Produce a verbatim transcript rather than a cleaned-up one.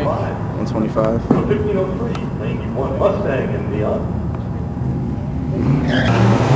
one twenty-five. fifteen oh three, ninety-one Mustang and beyond.